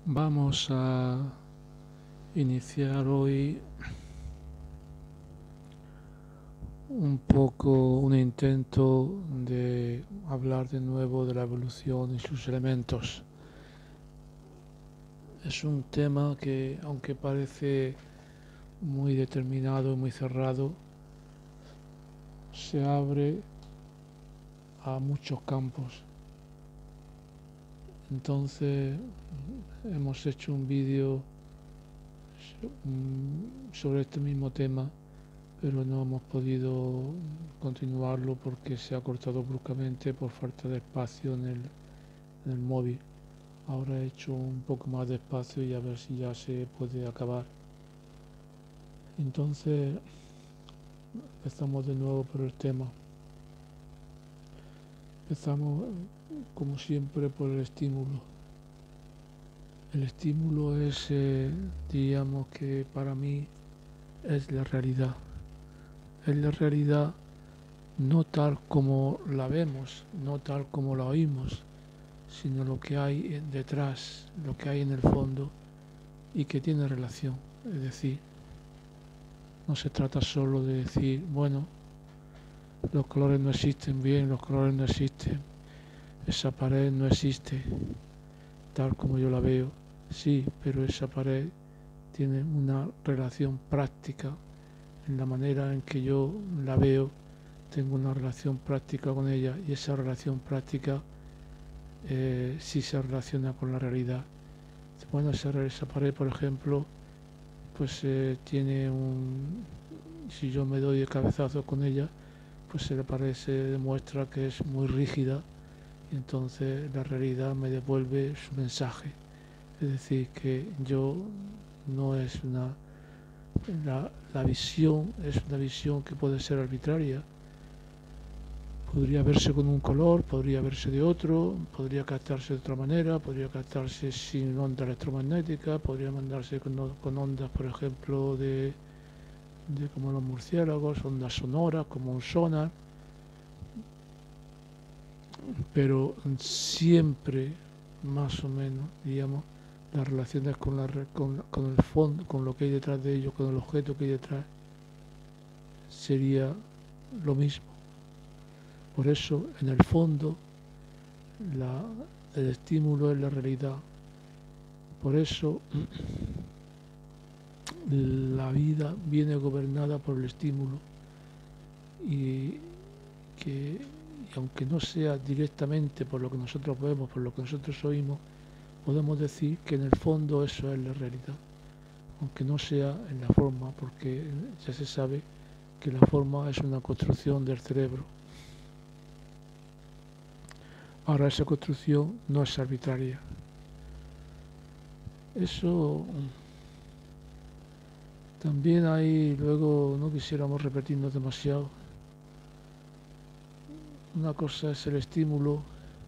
Vamos a iniciar hoy un intento de hablar de nuevo de la evolución y sus elementos. Es un tema que, aunque parece muy determinado y muy cerrado, se abre a muchos campos. Entonces hemos hecho un vídeo sobre este mismo tema, pero no hemos podido continuarlo porque se ha cortado bruscamente por falta de espacio en el móvil. Ahora he hecho un poco más de espacio y a ver si ya se puede acabar. Entonces empezamos de nuevo por el tema. Empezamos como siempre por el estímulo. El estímulo es, diríamos que para mí es la realidad. Es la realidad no tal como la vemos, no tal como la oímos, sino lo que hay detrás, lo que hay en el fondo y que tiene relación. Es decir, no se trata solo de decir, bueno, los colores no existen, bien, los colores no existen, esa pared no existe tal como yo la veo, sí, pero esa pared tiene una relación práctica en la manera en que yo la veo, tengo una relación práctica con ella y esa relación práctica sí se relaciona con la realidad. Bueno, esa pared, por ejemplo, pues tiene si yo me doy de cabezazo con ella, pues la pared se demuestra que es muy rígida y entonces la realidad me devuelve su mensaje. Es decir, que yo no es la visión es una visión que puede ser arbitraria. Podría verse con un color, podría verse de otro, podría captarse de otra manera, podría captarse sin onda electromagnética, podría mandarse con ondas, por ejemplo, de como los murciélagos, ondas sonoras, como un sonar, pero siempre, más o menos, digamos, las relaciones con el fondo, con lo que hay detrás de ello, con el objeto que hay detrás, sería lo mismo. Por eso, en el fondo, el estímulo es la realidad. Por eso, la vida viene gobernada por el estímulo y aunque no sea directamente por lo que nosotros vemos, por lo que nosotros oímos, podemos decir que en el fondo eso es la realidad, aunque no sea en la forma, porque ya se sabe que la forma es una construcción del cerebro. Ahora esa construcción no es arbitraria. Eso también hay, luego no quisiéramos repetirnos demasiado. Una cosa es el estímulo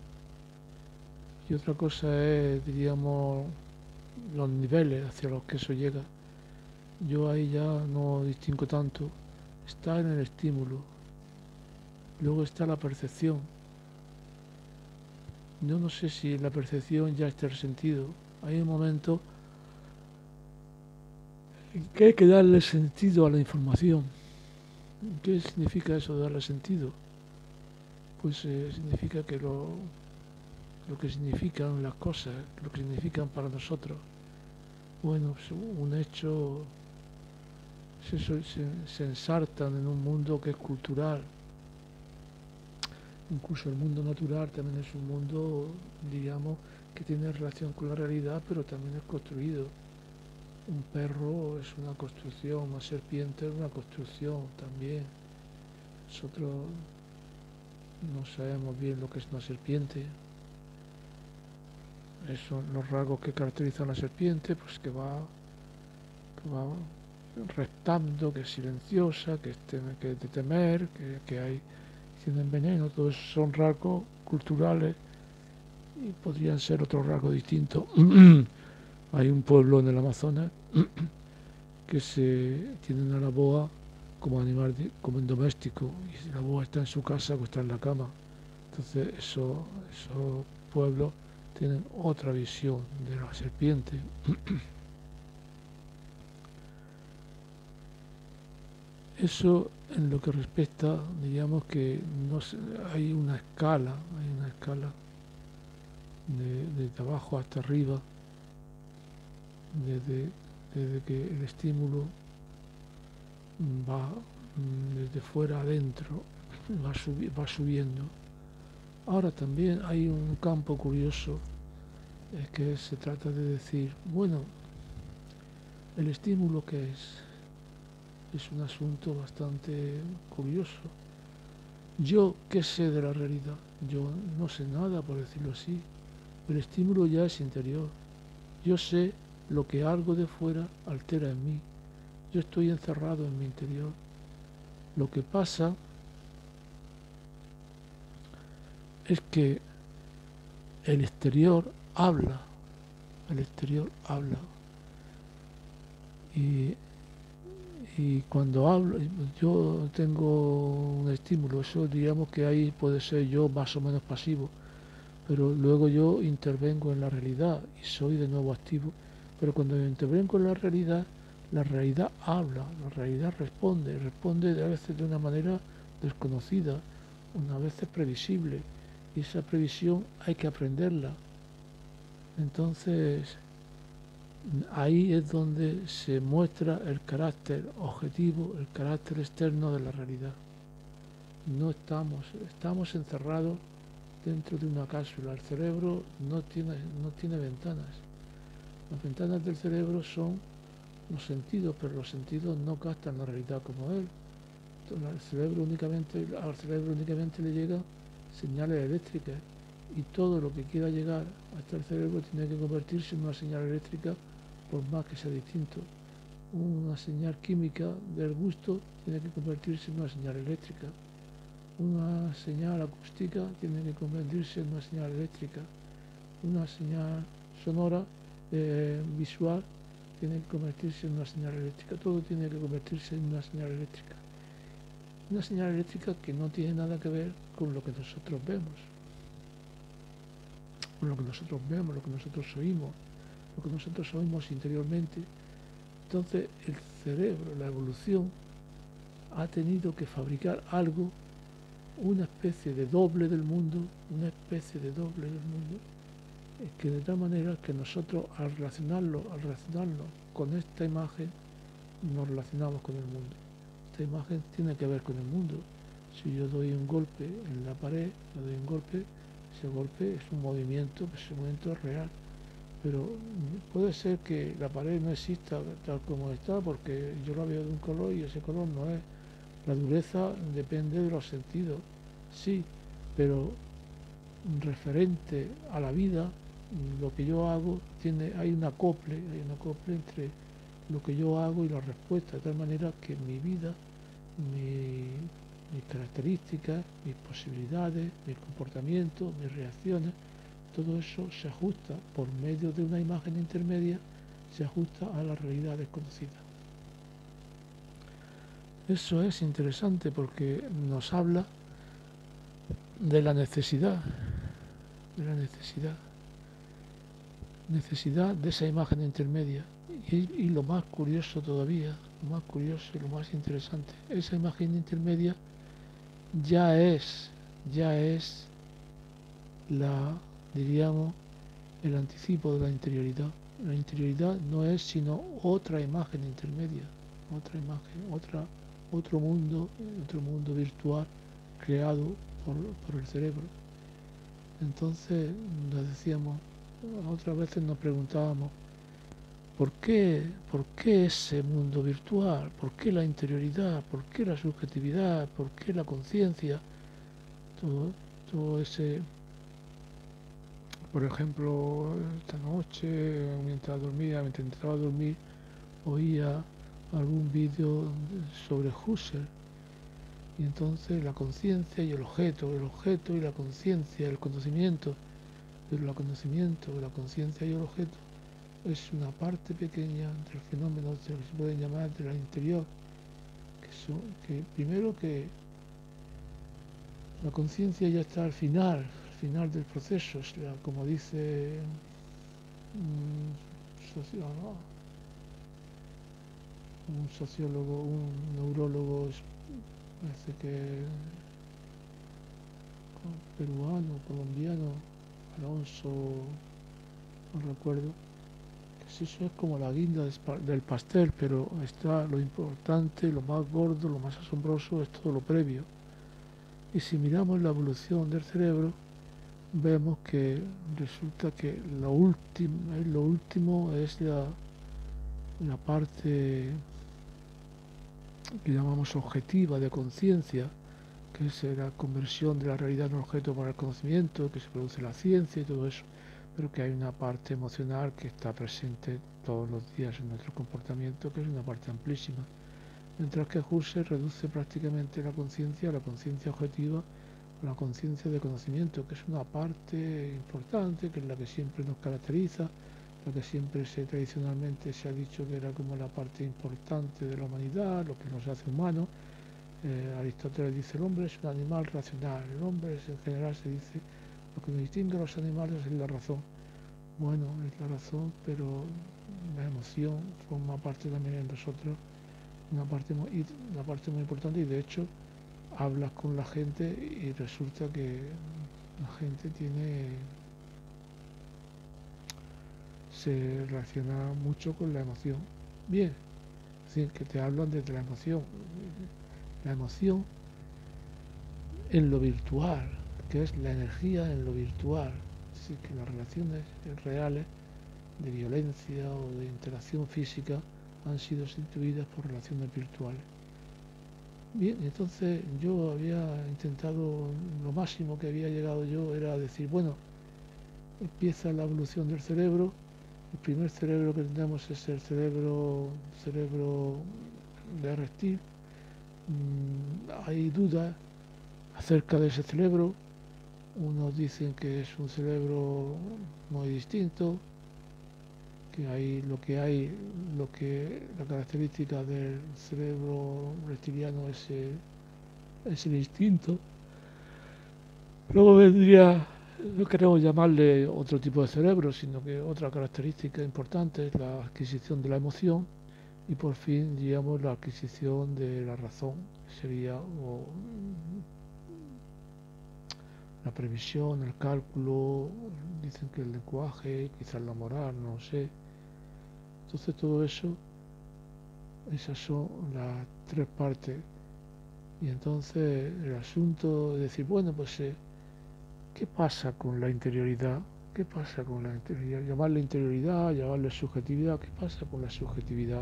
y otra cosa es, diríamos, los niveles hacia los que eso llega. Yo ahí ya no distingo tanto. Está en el estímulo. Luego está la percepción. Yo no sé si en la percepción ya está el sentido. Hay un momento en que hay que darle sentido a la información. ¿Qué significa eso de darle sentido? Pues significa que lo que significan las cosas, lo que significan para nosotros. Bueno, un hecho se ensartan en un mundo que es cultural. Incluso el mundo natural también es un mundo, digamos, que tiene relación con la realidad, pero también es construido. Un perro es una construcción, una serpiente es una construcción también. Nosotros no sabemos bien lo que es una serpiente. Esos son los rasgos que caracterizan a la serpiente, pues que va reptando, que es silenciosa, que es de temer, que hay, tienen veneno. Todos esos son rasgos culturales y podrían ser otros rasgos distintos. Hay un pueblo en el Amazonas que tienen a la boa como animal, como en doméstico, y si la boa está en su casa o está en la cama. Entonces esos pueblos tienen otra visión de la serpiente. Eso en lo que respecta, digamos que no sé, hay una escala de abajo hasta arriba, desde que el estímulo va desde fuera adentro, va subiendo. Ahora también hay un campo curioso, es que se trata de decir, bueno, el estímulo que es un asunto bastante curioso. Yo, ¿qué sé de la realidad? Yo no sé nada, por decirlo así. El estímulo ya es interior. Yo sé lo que algo de fuera altera en mí. Yo estoy encerrado en mi interior. Lo que pasa es que el exterior habla. El exterior habla. Y cuando hablo, yo tengo un estímulo, eso digamos que ahí puede ser yo más o menos pasivo, pero luego yo intervengo en la realidad y soy de nuevo activo. Pero cuando yo intervengo en la realidad habla, la realidad responde a veces de una manera desconocida, unas veces previsible, y esa previsión hay que aprenderla. Entonces, ahí es donde se muestra el carácter objetivo, el carácter externo de la realidad. No estamos encerrados dentro de una cápsula. El cerebro no tiene ventanas. Las ventanas del cerebro son los sentidos, pero los sentidos no captan la realidad como él. Entonces, al cerebro únicamente le llegan señales eléctricas, y todo lo que quiera llegar hasta el cerebro tiene que convertirse en una señal eléctrica, por más que sea distinto. Una señal química del gusto tiene que convertirse en una señal eléctrica. Una señal acústica tiene que convertirse en una señal eléctrica. Una señal sonora, visual, tiene que convertirse en una señal eléctrica. Todo tiene que convertirse en una señal eléctrica. Una señal eléctrica que no tiene nada que ver con lo que nosotros vemos. Con lo que nosotros vemos, lo que nosotros oímos interiormente. Entonces el cerebro, la evolución, ha tenido que fabricar algo, una especie de doble del mundo, que de tal manera que nosotros al relacionarlo con esta imagen, nos relacionamos con el mundo. Esta imagen tiene que ver con el mundo. Si yo doy un golpe en la pared, ese golpe es un movimiento real. Pero puede ser que la pared no exista tal como está, porque yo la veo de un color y ese color no es. La dureza depende de los sentidos, sí, pero referente a la vida, lo que yo hago hay un acople entre lo que yo hago y la respuesta, de tal manera que mi vida, mis características, mis posibilidades, mis comportamientos, mis reacciones, todo eso se ajusta por medio de una imagen intermedia, se ajusta a la realidad desconocida. Eso es interesante porque nos habla de la necesidad de esa imagen intermedia. Y lo más curioso todavía, lo más curioso y lo más interesante, esa imagen intermedia ya es diríamos, el anticipo de la interioridad. La interioridad no es sino otra imagen intermedia, otro mundo virtual creado por el cerebro. Entonces nos decíamos, otras veces nos preguntábamos, ¿por qué ese mundo virtual? ¿Por qué la interioridad? ¿Por qué la subjetividad? ¿Por qué la conciencia? Todo ese... Por ejemplo, esta noche, mientras intentaba dormir, oía algún vídeo sobre Husserl. Y entonces la conciencia y el objeto y la conciencia, el conocimiento. Pero el conocimiento, la conciencia y el objeto es una parte pequeña del fenómeno que se puede llamar de la interior. Que primero que la conciencia ya está al final final del proceso, como dice un sociólogo, un neurólogo, parece que peruano, colombiano, Alonso, no recuerdo, que eso es como la guinda del pastel, pero está lo importante, lo más gordo, lo más asombroso es todo lo previo. Y si miramos la evolución del cerebro, vemos que resulta que lo último es la parte que llamamos objetiva de conciencia, que es la conversión de la realidad en objeto para el conocimiento, que se produce la ciencia y todo eso, pero que hay una parte emocional que está presente todos los días en nuestro comportamiento, que es una parte amplísima. Mientras que Husserl reduce prácticamente la conciencia a la conciencia objetiva, la conciencia de conocimiento, que es una parte importante, que es la que siempre nos caracteriza, la que siempre tradicionalmente se ha dicho que era como la parte importante de la humanidad, lo que nos hace humanos. Aristóteles dice el hombre es un animal racional, el hombre en general se dice lo que nos distingue a los animales es la razón. Bueno, es la razón, pero la emoción forma parte también en nosotros, una parte muy importante, y de hecho hablas con la gente y resulta que la gente se relaciona mucho con la emoción. Bien, es decir, que te hablan desde la emoción. La emoción en lo virtual, que es la energía en lo virtual. Es decir, que las relaciones reales de violencia o de interacción física han sido sustituidas por relaciones virtuales. Bien, entonces yo había intentado, lo máximo que había llegado yo era decir, bueno, empieza la evolución del cerebro. El primer cerebro que tenemos es el cerebro de reptil. Hay dudas acerca de ese cerebro. Unos dicen que es un cerebro muy distinto, que la característica del cerebro reptiliano es el instinto. Luego vendría, no queremos llamarle otro tipo de cerebro, sino que otra característica importante es la adquisición de la emoción, y por fin, digamos, la adquisición de la razón, sería la previsión, el cálculo, dicen que el lenguaje, quizás la moral, no sé. Entonces todo eso, esas son las tres partes. Y entonces el asunto de decir, bueno, pues ¿qué pasa con la interioridad? ¿Qué pasa con la interioridad? Llamarle interioridad, llamarle subjetividad, ¿qué pasa con la subjetividad?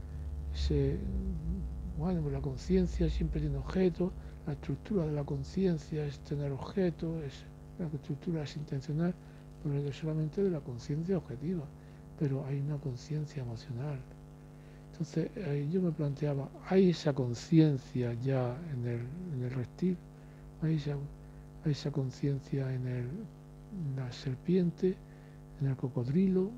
Bueno, pues la conciencia siempre tiene objetos, la estructura de la conciencia es tener objetos, la estructura es intencional, pero es solamente de la conciencia objetiva, pero hay una conciencia emocional. Entonces yo me planteaba, ¿hay esa conciencia ya en el reptil? ¿Hay esa conciencia en la serpiente, en el cocodrilo?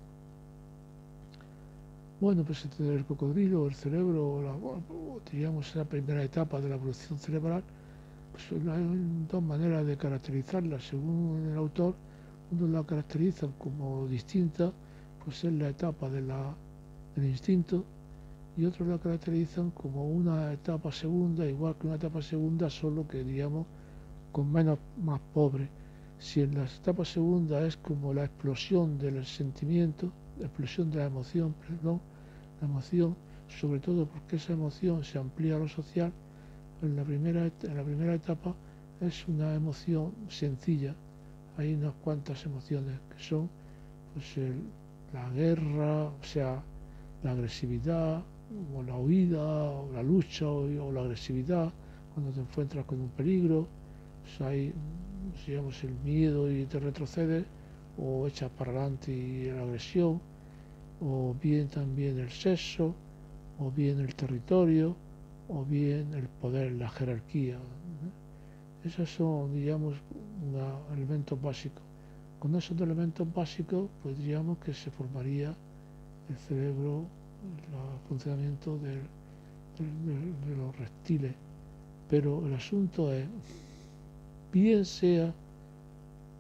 Bueno, pues entre el cocodrilo, el cerebro, diríamos la primera etapa de la evolución cerebral, pues hay dos maneras de caracterizarla. Según el autor, unos la caracterizan como distinta, pues es la etapa del instinto, y otros la caracterizan como una etapa segunda, igual que una etapa segunda, solo que, digamos, más pobre. Si en la etapa segunda es como la explosión del sentimiento, la explosión de la emoción, la emoción, sobre todo porque esa emoción se amplía a lo social, en la primera etapa es una emoción sencilla. Hay unas cuantas emociones que son pues, la guerra, o sea, la agresividad, o la huida, o la lucha, o la agresividad, cuando te encuentras con un peligro. Pues hay, digamos, el miedo y te retrocedes, o echas para adelante y la agresión, o bien también el sexo, o bien el territorio, o bien el poder, la jerarquía. Esos son, digamos, elementos básicos. Con esos elementos básicos, pues diríamos que se formaría el cerebro, el funcionamiento de los reptiles. Pero el asunto es, bien sea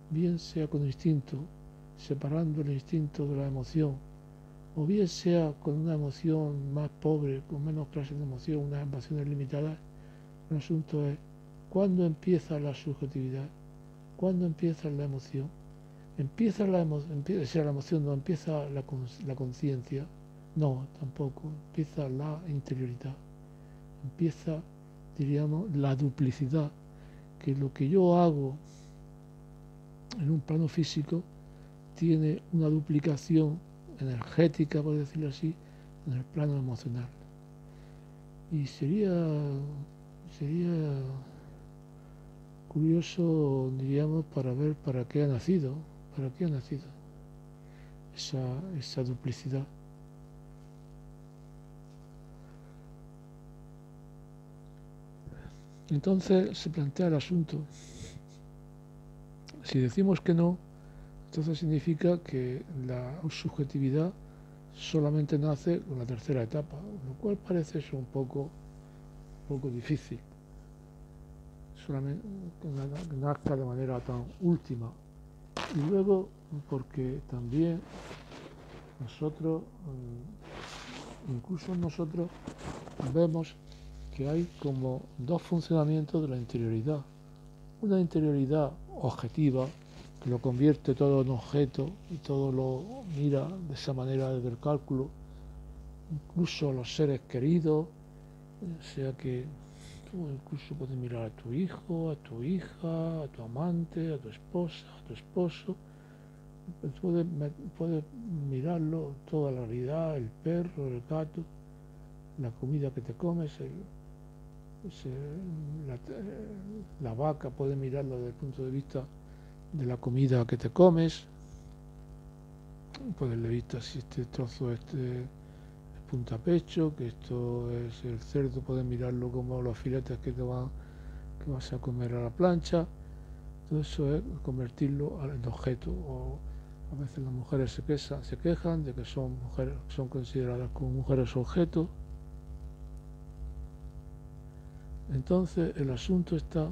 bien sea con instinto, separando el instinto de la emoción, o bien sea con una emoción más pobre, con menos clases de emoción, unas emociones limitadas. El asunto es cuándo empieza la subjetividad, cuándo empieza la emoción. Empieza la emoción, la emoción no empieza la conciencia, no, tampoco, empieza la interioridad, empieza, diríamos, la duplicidad, que lo que yo hago en un plano físico tiene una duplicación energética, por decirlo así, en el plano emocional. Y sería curioso, diríamos, para ver para qué ha nacido esa duplicidad. Entonces se plantea el asunto. Si decimos que no, entonces significa que la subjetividad solamente nace con la tercera etapa, lo cual parece eso un poco difícil. Solamente que nazca de manera tan última. Y luego, porque también nosotros, incluso nosotros, vemos que hay como dos funcionamientos de la interioridad. Una interioridad objetiva, que lo convierte todo en objeto y todo lo mira de esa manera desde el cálculo, incluso los seres queridos, o sea que tú incluso puedes mirar a tu hijo, a tu hija, a tu amante, a tu esposa, a tu esposo, puedes mirarlo, toda la realidad, el perro, el gato, la comida que te comes, la vaca, puedes mirarlo desde el punto de vista de la comida que te comes, puedes ver si este trozo es punta pecho, que esto es el cerdo, puedes mirarlo como los filetes que vas a comer a la plancha. Todo eso es convertirlo en objeto. O a veces las mujeres se quejan de que son consideradas como mujeres objeto. Entonces el asunto está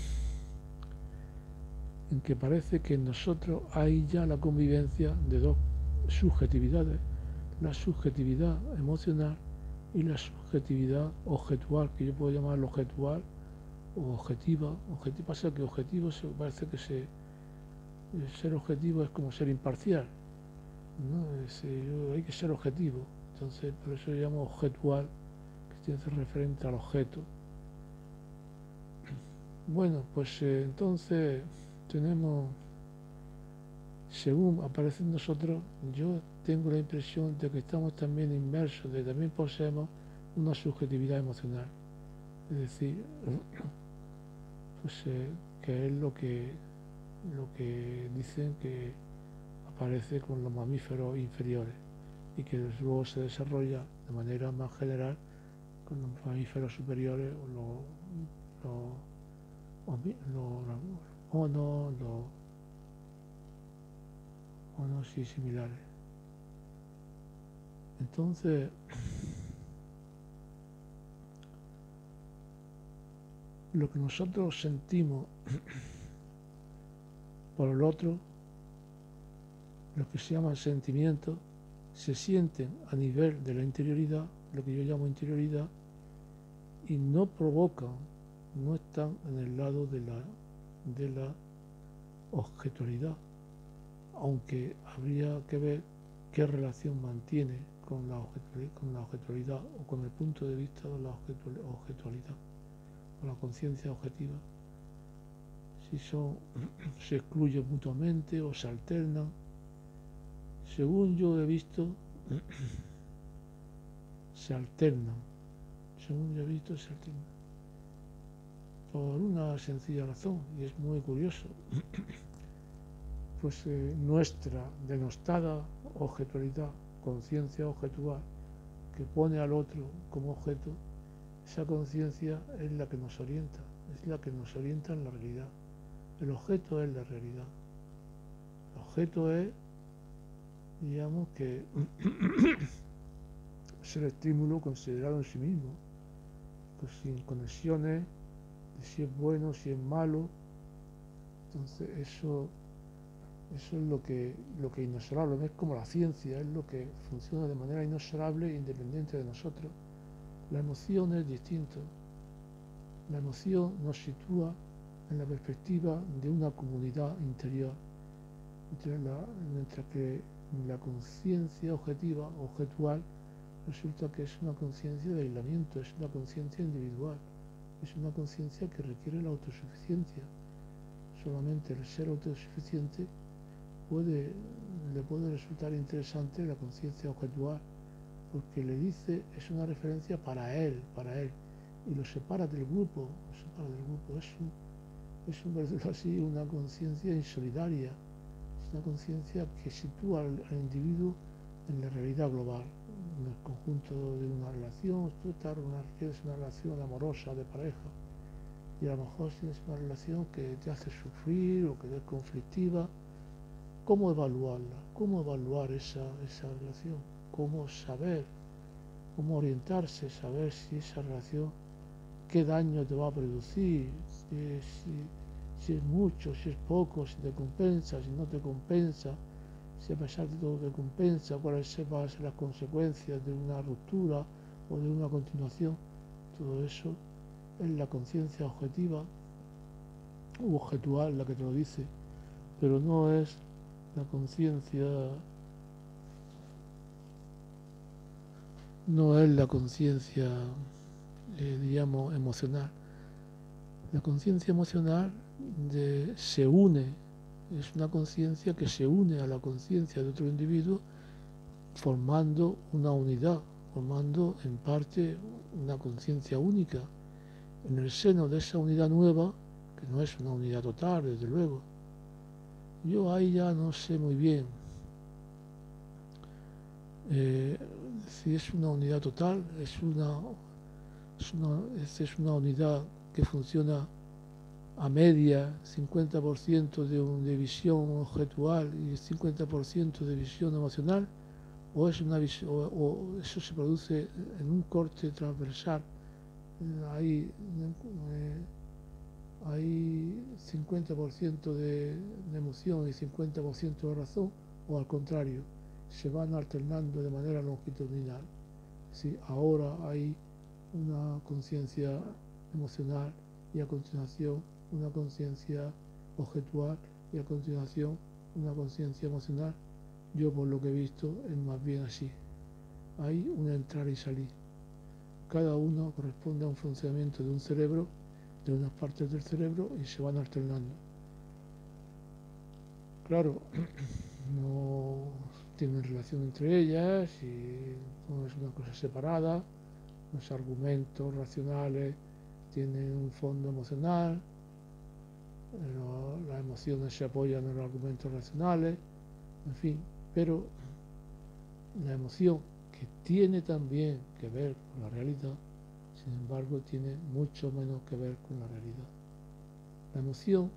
en que parece que en nosotros hay ya la convivencia de dos subjetividades, la subjetividad emocional y la subjetividad objetual, que yo puedo llamar objetual o objetiva. Pasa que objetivo parece que ser objetivo es como ser imparcial, ¿no? Hay que ser objetivo, entonces por eso yo llamo objetual, que tiene que ser referente al objeto. Bueno, pues entonces tenemos, según aparece en nosotros, yo tengo la impresión de que estamos también inmersos, de que también poseemos una subjetividad emocional, es decir, pues que es lo que dicen que aparece con los mamíferos inferiores y que luego se desarrolla de manera más general con los mamíferos superiores o monos y similares. Entonces, lo que nosotros sentimos por el otro, lo que se llama sentimientos, se sienten a nivel de la interioridad, lo que yo llamo interioridad, y no provocan, no están en el lado de la objetualidad, aunque habría que ver qué relación mantiene con la objetualidad o con el punto de vista de la objetualidad o la conciencia objetiva, si se excluyen mutuamente o se alternan. Según yo he visto, se alternan. Por una sencilla razón, y es muy curioso. Pues nuestra denostada objetualidad, conciencia objetual, que pone al otro como objeto, esa conciencia es la que nos orienta, en la realidad. El objeto es la realidad. El objeto es, digamos, que es el estímulo considerado en sí mismo, pues sin conexiones de si es bueno, si es malo. Entonces eso Eso es lo que inexorable, es como la ciencia, es lo que funciona de manera inexorable e independiente de nosotros. La emoción es distinto. La emoción nos sitúa en la perspectiva de una comunidad interior, mientras que la conciencia objetiva, objetual, resulta que es una conciencia de aislamiento, es una conciencia individual, es una conciencia que requiere la autosuficiencia. Solamente el ser autosuficiente le puede resultar interesante la conciencia objetual, porque le dice, es una referencia para él, y lo separa del grupo, es por decirlo así, una conciencia insolidaria, es una conciencia que sitúa al individuo en la realidad global, en el conjunto de una relación. Tú tienes una relación amorosa de pareja, y a lo mejor tienes una relación que te hace sufrir o que es conflictiva. ¿Cómo evaluarla? ¿Cómo evaluar esa relación? ¿Cómo saber? ¿Cómo orientarse? Saber si esa relación, qué daño te va a producir, si es mucho, si es poco, si te compensa, si no te compensa, si a pesar de todo te compensa, cuáles van a ser las consecuencias de una ruptura o de una continuación. Todo eso es la conciencia objetiva u objetual la que te lo dice, pero no es la conciencia, no es la conciencia, digamos, emocional. La conciencia emocional se une, es una conciencia que se une a la conciencia de otro individuo formando una unidad, formando en parte una conciencia única. En el seno de esa unidad nueva, que no es una unidad total, desde luego, yo ahí ya no sé muy bien si es una unidad total, es una unidad que funciona a media, 50% de visión objetual y 50% de visión emocional, o es una visión, o eso se produce en un corte transversal. Hay 50% de emoción y 50% de razón, o al contrario, se van alternando de manera longitudinal. Si ahora hay una conciencia emocional y a continuación una conciencia objetual y a continuación una conciencia emocional, yo por lo que he visto es más bien así. Hay un entrar y salir. Cada uno corresponde a un funcionamiento de un cerebro, de unas partes del cerebro, y se van alternando. Claro, no tienen relación entre ellas y no es una cosa separada. Los argumentos racionales tienen un fondo emocional, las emociones se apoyan en los argumentos racionales, en fin, pero la emoción, que tiene también que ver con la realidad, sin embargo tiene mucho menos que ver con la realidad. La emoción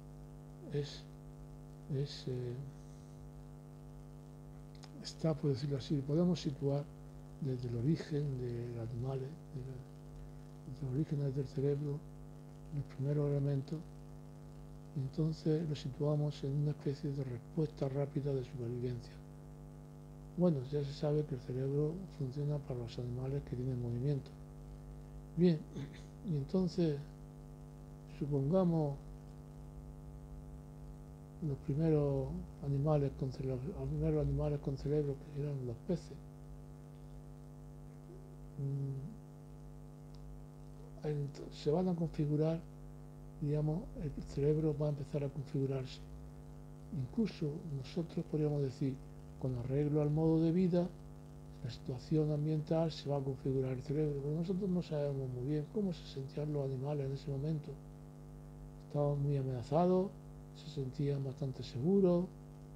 está, por decirlo así, podemos situar desde el origen de los animales, desde los orígenes del cerebro, los primeros elementos, y entonces lo situamos en una especie de respuesta rápida de supervivencia. Bueno, ya se sabe que el cerebro funciona para los animales que tienen movimiento. Bien, y entonces supongamos los primeros animales con cerebro, que eran los peces. Se van a configurar, digamos, el cerebro va a empezar a configurarse. Incluso nosotros podríamos decir, con arreglo al modo de vida, la situación ambiental, se va a configurar el cerebro, pero nosotros no sabemos muy bien cómo se sentían los animales en ese momento. Estaban muy amenazados, se sentían bastante seguros.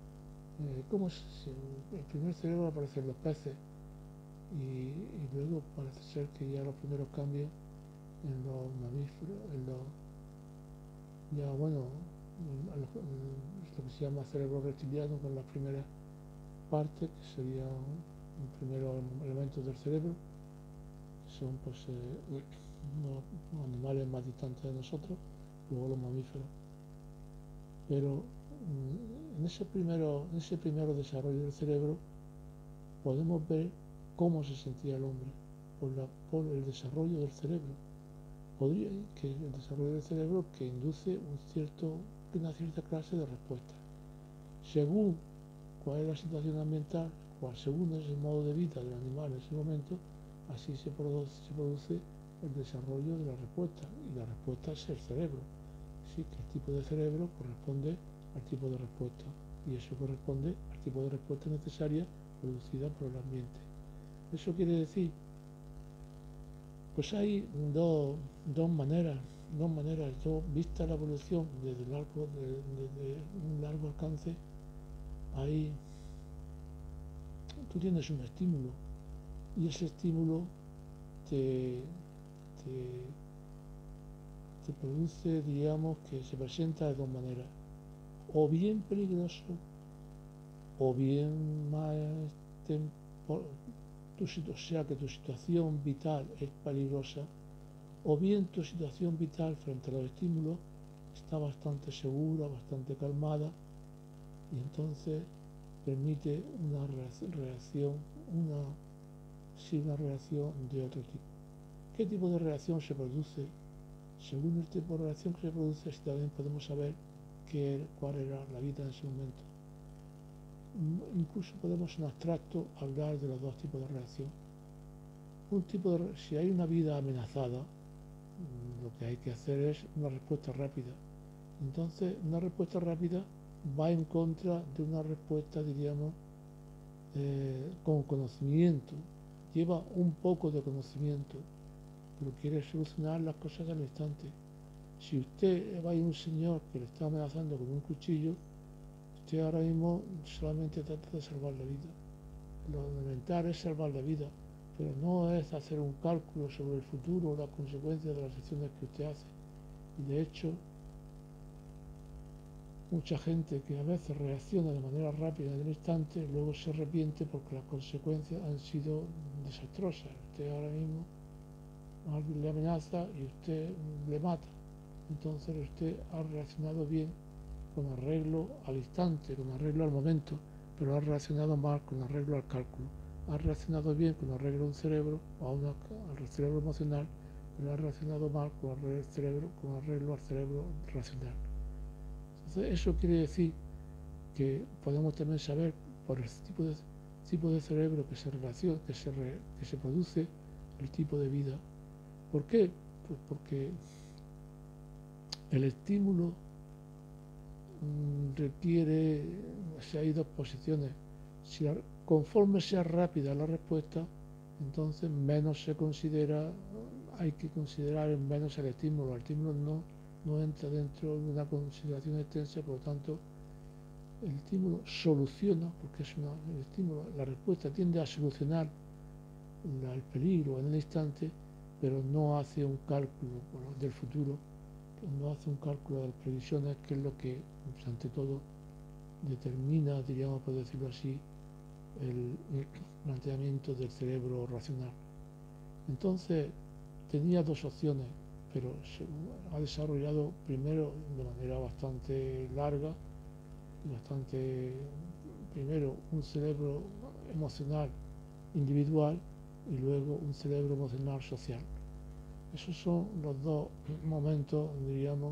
El primer cerebro aparece en los peces y luego parece ser que ya los primeros cambios en los mamíferos, lo que se llama cerebro reptiliano, con las primeras partes, que serían los primeros elementos del cerebro, que son pues los animales más distantes de nosotros, luego los mamíferos. Pero en ese primero desarrollo del cerebro podemos ver cómo se sentía el hombre por el desarrollo del cerebro. Podría que el desarrollo del cerebro que induce una cierta clase de respuesta. Según cuál es la situación ambiental, según es el modo de vida del animal en ese momento, así se produce el desarrollo de la respuesta. Y la respuesta es el cerebro. Así que el tipo de cerebro corresponde al tipo de respuesta. Y eso corresponde al tipo de respuesta necesaria producida por el ambiente. Eso quiere decir, pues hay dos maneras, vista la evolución desde un largo alcance. Ahí tú tienes un estímulo y ese estímulo te produce, digamos, que se presenta de dos maneras, o bien peligroso o bien más o sea que tu situación vital es peligrosa, o bien tu situación vital frente a los estímulos está bastante segura, bastante calmada, y entonces permite una reacción de otro tipo. ¿Qué tipo de reacción se produce? Según el tipo de reacción que se produce, también podemos saber cuál era la vida en ese momento. Incluso podemos en abstracto hablar de los dos tipos de reacción. Si hay una vida amenazada, lo que hay que hacer es una respuesta rápida. Entonces, una respuesta rápida va en contra de una respuesta, diríamos, con conocimiento. Lleva un poco de conocimiento, pero quiere solucionar las cosas al instante. Si usted va a un señor que le está amenazando con un cuchillo, usted ahora mismo solamente trata de salvar la vida. Lo elemental es salvar la vida, pero no es hacer un cálculo sobre el futuro o las consecuencias de las acciones que usted hace. Y de hecho, mucha gente que a veces reacciona de manera rápida en el instante, luego se arrepiente porque las consecuencias han sido desastrosas. Usted ahora mismo, alguien le amenaza y usted le mata. Entonces usted ha reaccionado bien con arreglo al instante, con arreglo al momento, pero ha reaccionado mal con arreglo al cálculo. Ha reaccionado bien con arreglo al cerebro, al cerebro emocional, pero ha reaccionado mal con arreglo al cerebro racional. Entonces eso quiere decir que podemos también saber por el tipo de cerebro que se produce el tipo de vida. ¿Por qué? Pues porque el estímulo requiere, hay dos posiciones. Conforme sea rápida la respuesta, entonces menos hay que considerar menos el estímulo. El estímulo no entra dentro de una consideración extensa, por lo tanto, el estímulo soluciona, porque el estímulo, la respuesta tiende a solucionar el peligro en el instante, pero no hace un cálculo del futuro, no hace un cálculo de las previsiones, que es lo que, ante todo, determina, diríamos por decirlo así, el planteamiento del cerebro racional. Entonces, tenía dos opciones, pero se ha desarrollado primero de manera bastante larga, primero un cerebro emocional individual y luego un cerebro emocional social. Esos son los dos momentos, diríamos,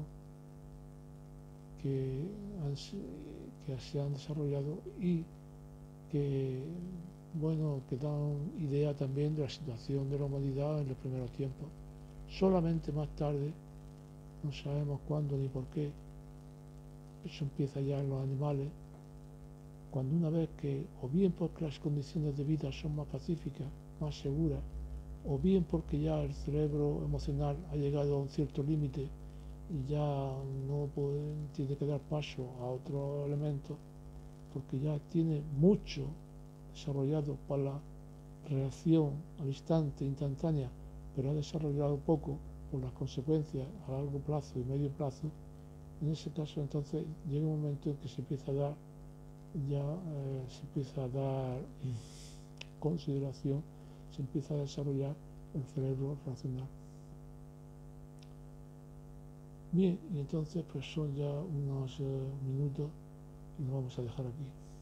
que se han desarrollado y que dan idea también de la situación de la humanidad en los primeros tiempos. Solamente más tarde, no sabemos cuándo ni por qué, eso empieza ya en los animales, cuando una vez que, o bien porque las condiciones de vida son más pacíficas, más seguras, o bien porque ya el cerebro emocional ha llegado a un cierto límite y ya tiene que dar paso a otro elemento, porque ya tiene mucho desarrollado para la reacción al instante, instantánea, pero ha desarrollado poco por las consecuencias a largo plazo y medio plazo. En ese caso, entonces, llega un momento en que se empieza a dar consideración, se empieza a desarrollar el cerebro racional. Bien, y entonces pues son ya unos minutos y lo vamos a dejar aquí.